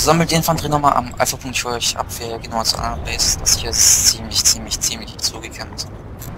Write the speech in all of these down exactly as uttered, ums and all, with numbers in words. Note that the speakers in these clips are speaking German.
sammelt die Infanterie nochmal am Alpha-Punkt für euch ab. Wir gehen nochmal zur anderen Base. Das hier ist ziemlich, ziemlich, ziemlich zugekämpft.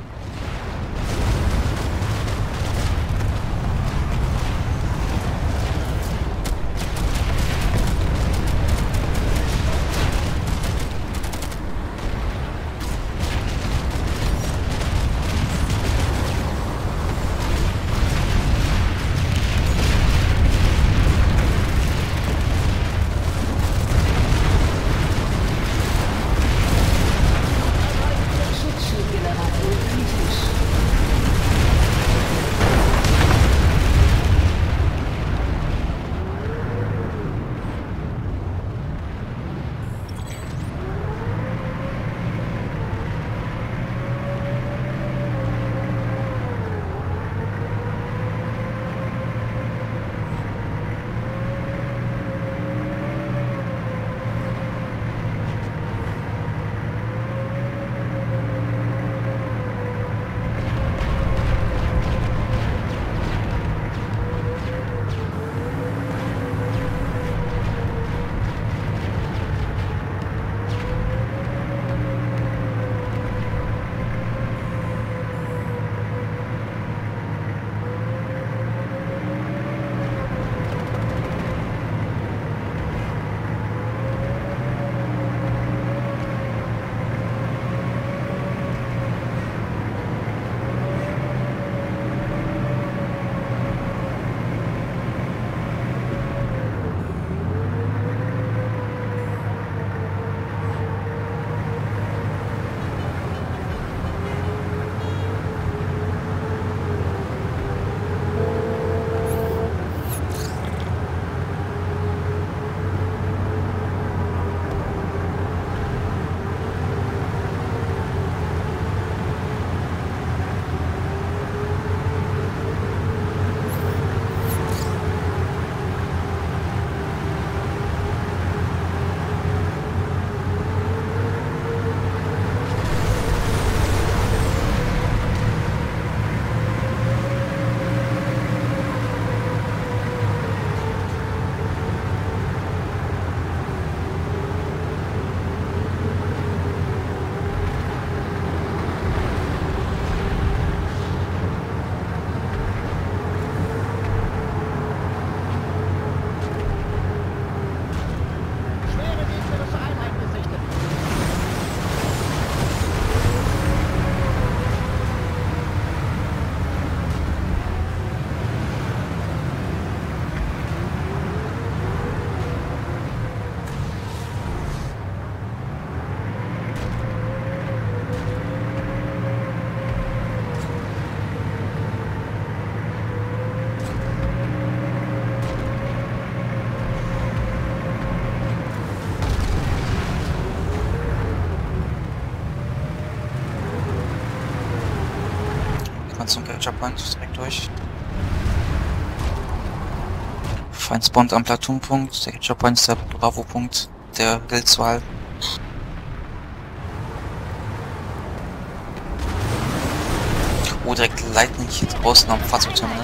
Zum Capture Point direkt durch. Feind spawnt am Platoon-Punkt. Der Capture Point ist der Bravo-Punkt der Guildswahl. Oh, direkt Lightning hier draußen am Fahrzeugterminal.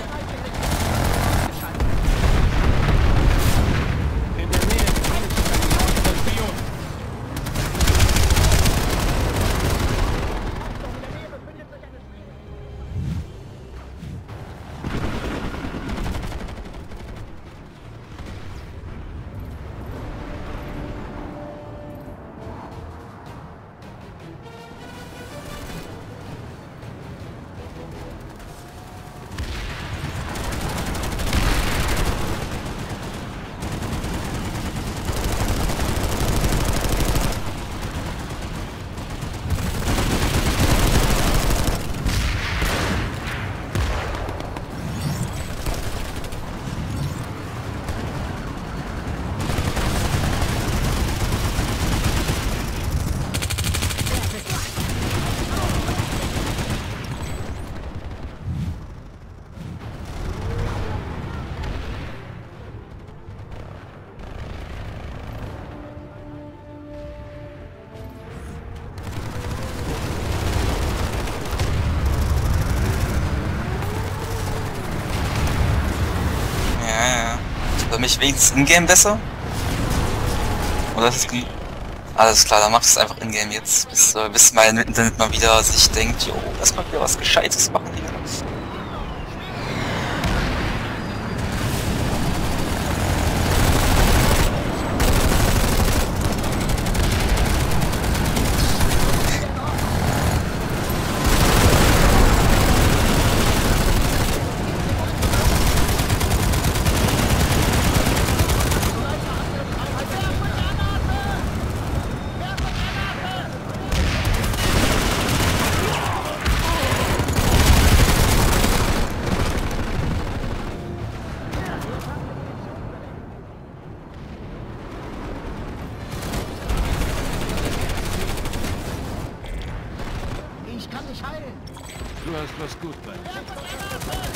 Für mich wenigstens in-game besser. das ist gen- alles klar, dann mach ich es einfach in-game jetzt, bis, äh, bis mein Internet mal wieder sich denkt, jo, lass mal wieder was Gescheites machen hier. Du hast was gut bei dir.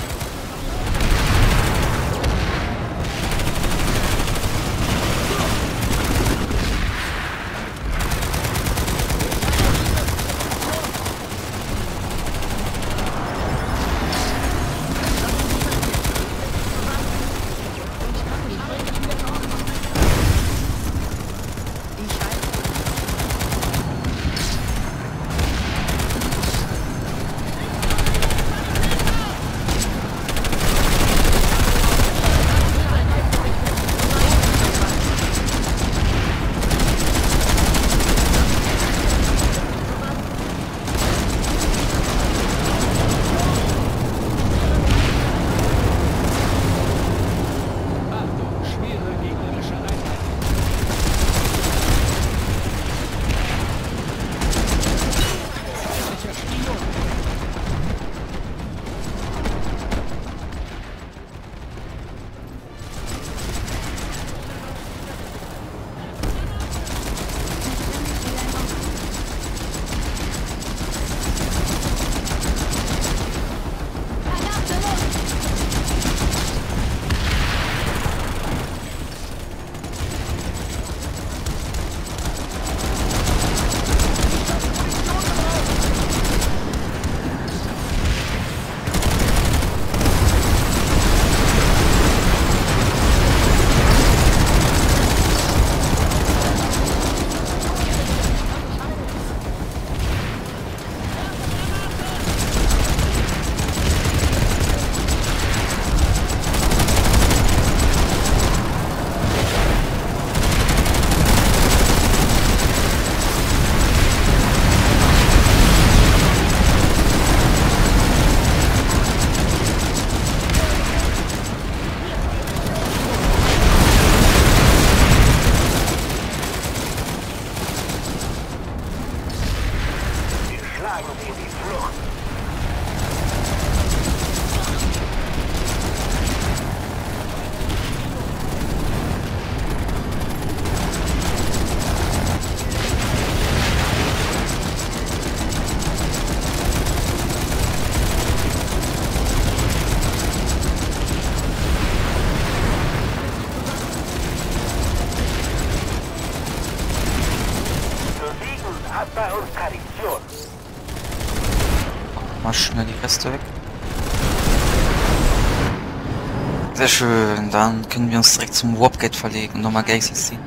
Mal schnell die Reste weg. Sehr schön, dann können wir uns direkt zum Warpgate verlegen und nochmal Galaxy ziehen.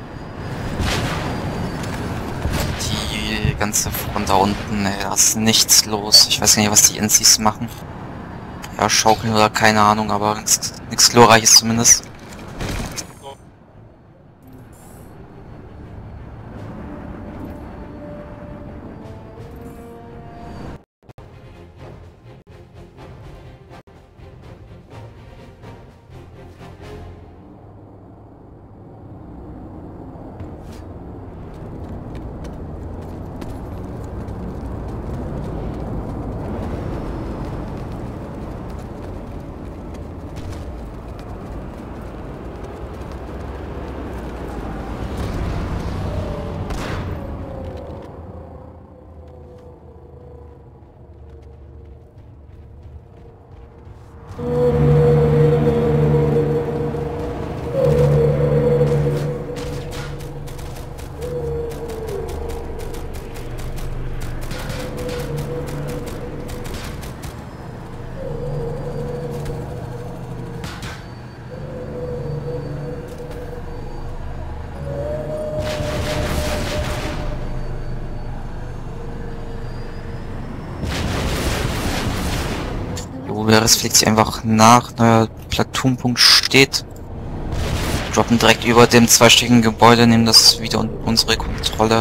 Die ganze Front da unten, ey, da ist nichts los. Ich weiß gar nicht, was die N Cs machen. Ja, schaukeln oder keine Ahnung, aber nichts Glorreiches zumindest. Polaris fliegt sie einfach nach, neuer Platoonpunkt steht. Droppen direkt über dem zweistöckigen Gebäude, nehmen das wieder unter unsere Kontrolle.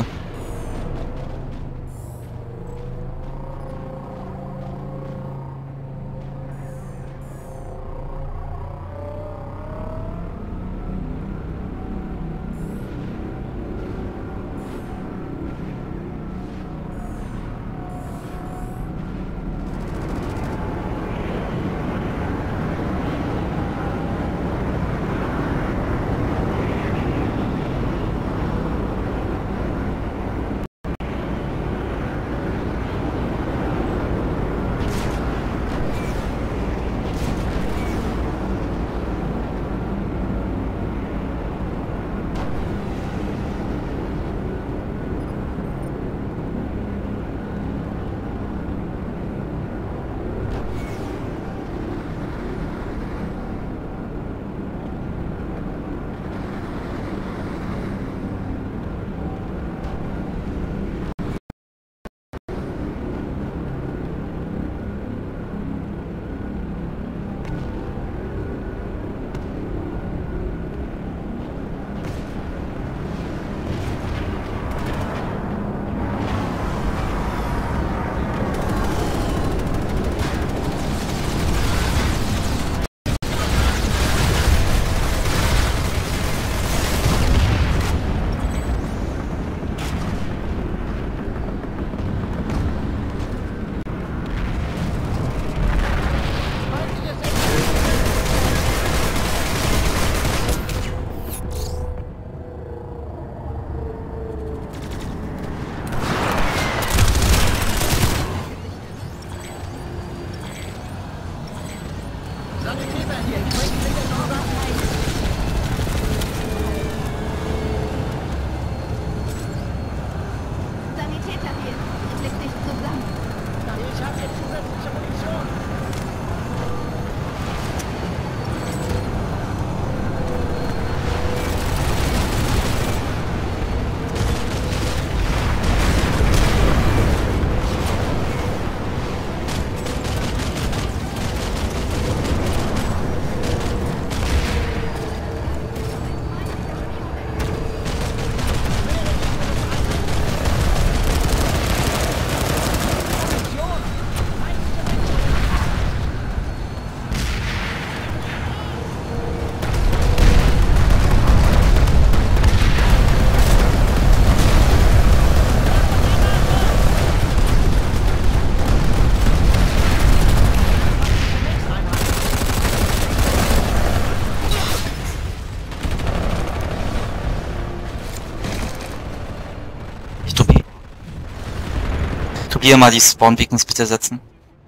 Hier mal die Spawn Beacons bitte setzen.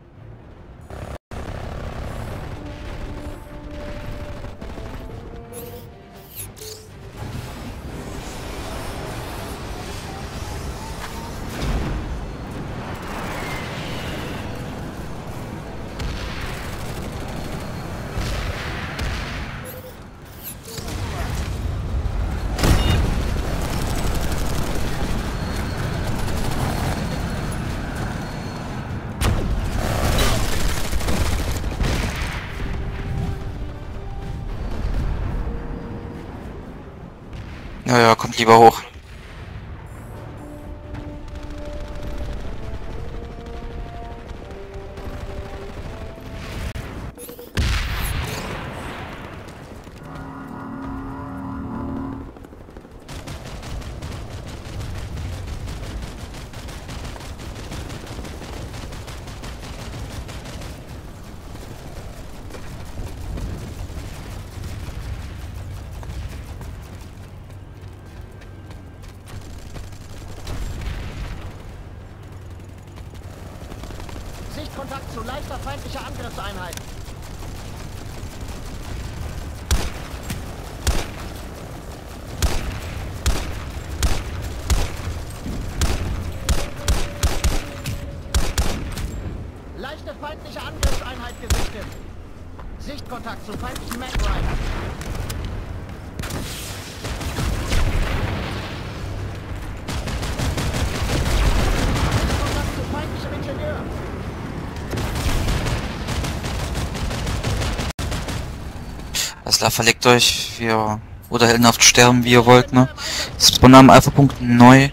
Ja, ja, kommt lieber hoch. Sichtkontakt zu leichter feindlicher Angriffseinheit. Leichte feindliche Angriffseinheit gesichtet. Sichtkontakt zu feindlichen Mag Rider. Sichtkontakt zu feindlichem Ingenieur. Tesla verlegt euch, wir oder heldenhaft sterben, wie ihr wollt, ne? Das spawnen am Alpha-Punkt neu.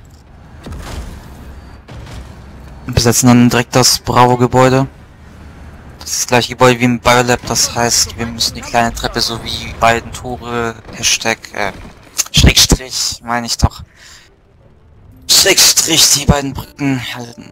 Und besetzen dann direkt das Bravo-Gebäude. Das ist das gleiche Gebäude wie im Biolab, das heißt, wir müssen die kleine Treppe sowie die beiden Tore, Hashtag, äh, Schrägstrich, meine ich doch. Schrägstrich, die beiden Brücken halten.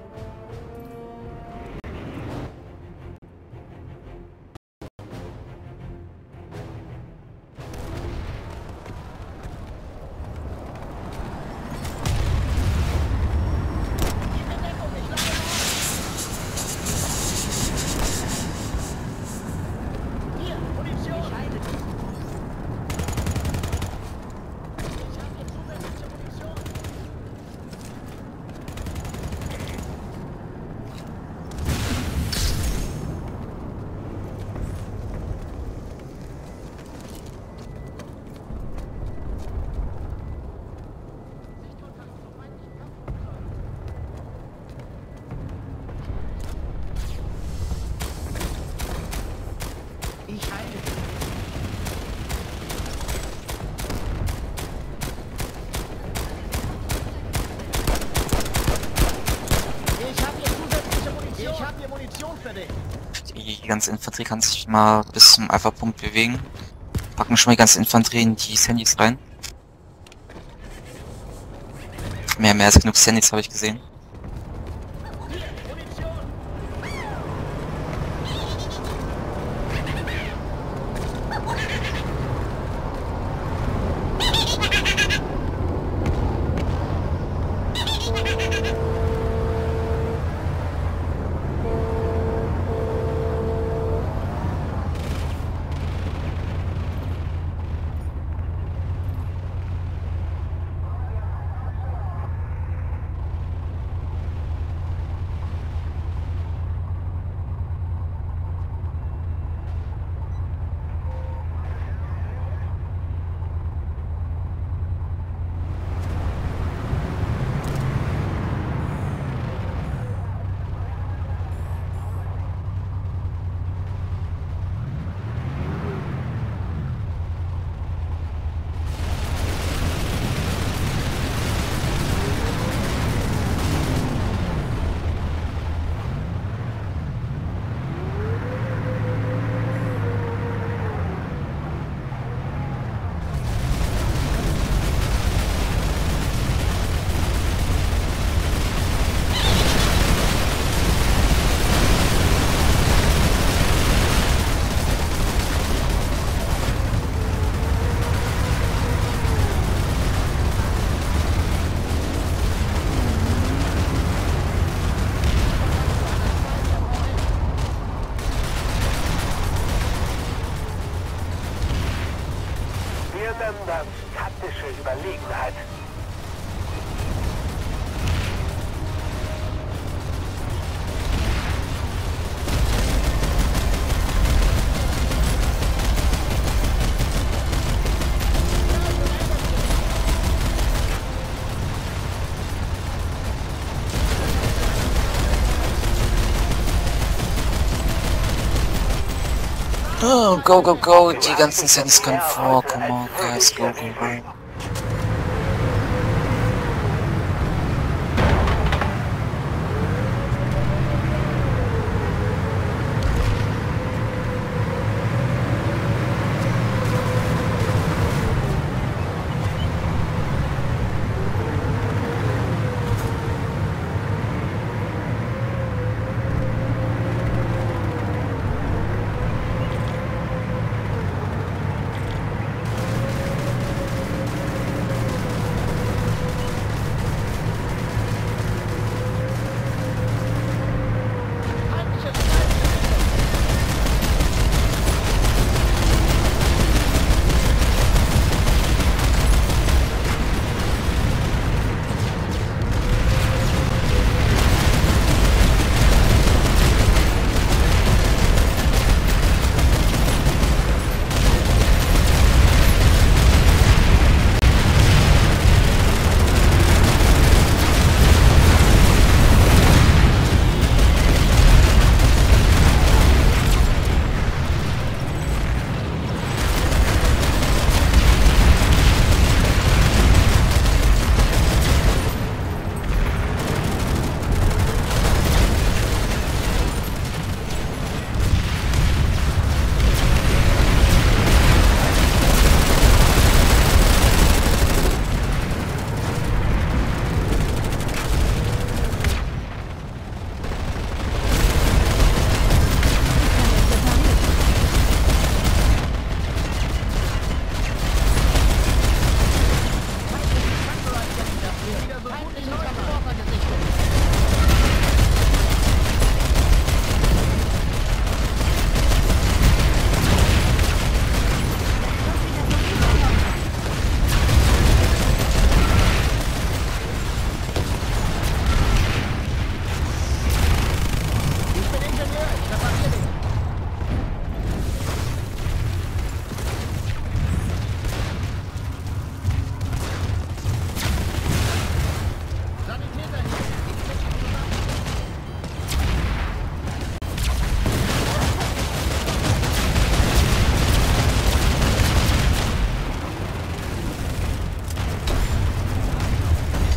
Ich heile dich. Ich habe hier zusätzliche Munition. Ich habe hier Munition für dich. Die ganze Infanterie kann sich mal bis zum Alpha-Punkt bewegen. Packen schon mal die ganze Infanterie in die Sandys rein. Mehr, mehr als genug Sandys habe ich gesehen. Das taktische Überlegenheit. Oh, go, go, go, die ganzen Sandys können vor, come on, guys, go, go, go.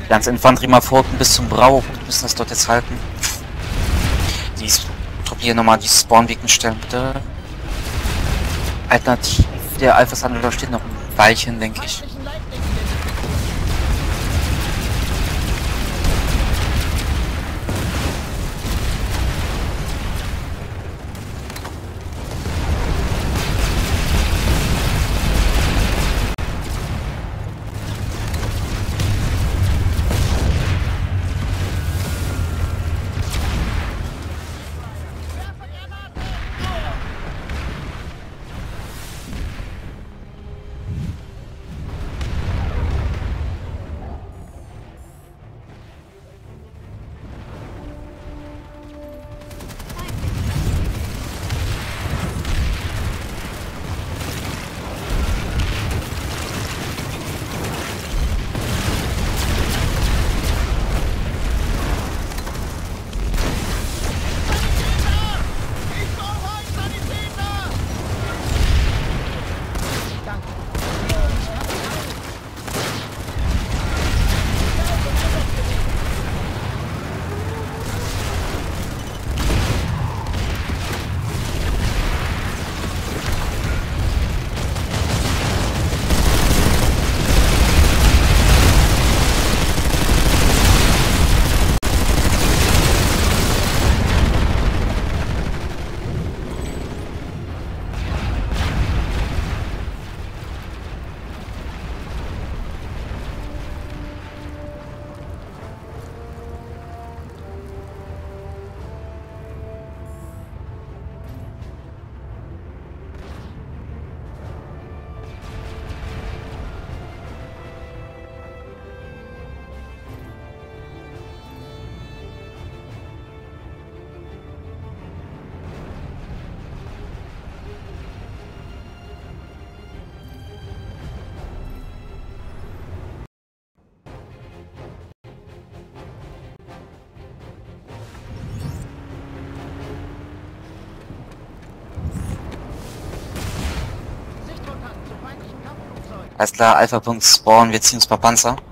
ganze Infanterie mal vorrücken bis zum Bravo. Wir müssen das dort jetzt halten. Die Truppe nochmal die Spawnwegen stellen, bitte. Alternativ, der Alpha Thunder steht noch ein Weilchen, denke ich. Feindlichen Leitlinien gesichtet. Sichtkontakt zu feindlichen Kampfflugzeugen. Alles klar, Alpha-Punkt Spawn, wir ziehen uns ein paar Panzer.